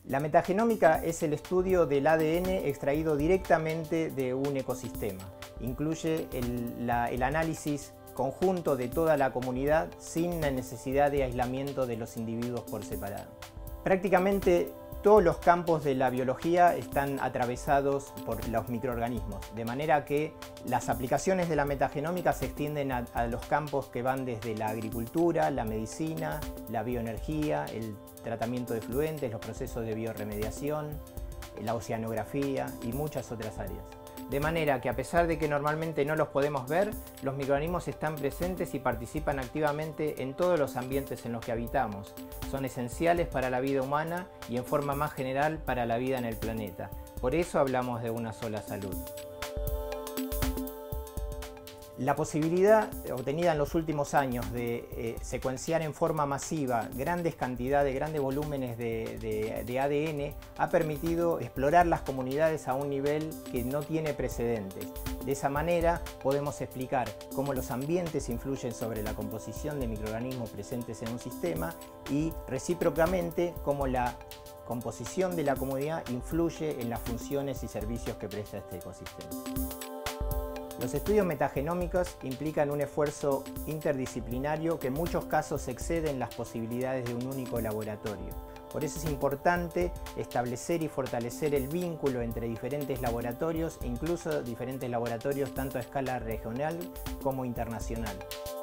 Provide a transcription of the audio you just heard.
La metagenómica es el estudio del ADN extraído directamente de un ecosistema. Incluye el análisis conjunto de toda la comunidad sin la necesidad de aislamiento de los individuos por separado. Prácticamente todos los campos de la biología están atravesados por los microorganismos, de manera que las aplicaciones de la metagenómica se extienden a los campos que van desde la agricultura, la medicina, la bioenergía, el tratamiento de efluentes, los procesos de biorremediación, la oceanografía y muchas otras áreas. De manera que a pesar de que normalmente no los podemos ver, los microorganismos están presentes y participan activamente en todos los ambientes en los que habitamos. Son esenciales para la vida humana y en forma más general para la vida en el planeta. Por eso hablamos de una sola salud. La posibilidad obtenida en los últimos años de secuenciar en forma masiva grandes cantidades, grandes volúmenes de ADN ha permitido explorar las comunidades a un nivel que no tiene precedentes. De esa manera podemos explicar cómo los ambientes influyen sobre la composición de microorganismos presentes en un sistema y recíprocamente cómo la composición de la comunidad influye en las funciones y servicios que presta este ecosistema. Los estudios metagenómicos implican un esfuerzo interdisciplinario que en muchos casos exceden las posibilidades de un único laboratorio. Por eso es importante establecer y fortalecer el vínculo entre diferentes laboratorios e incluso diferentes laboratorios tanto a escala regional como internacional.